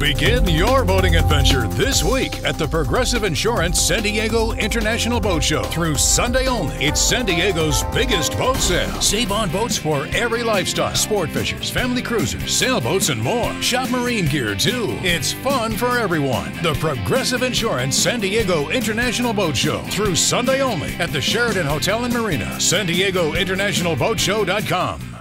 Begin your boating adventure this week at the Progressive Insurance SanDiego International Boat Show through Sunday only. It's SanDiego's biggest boat sale. Save on boats for every lifestyle. Sport fishers, family cruisers, sailboats, and more. Shop marine gear, too. It's fun for everyone. The Progressive Insurance SanDiego International Boat Show through Sunday only at the Sheraton Hotel and Marina. SanDiegoInternationalBoatShow.com.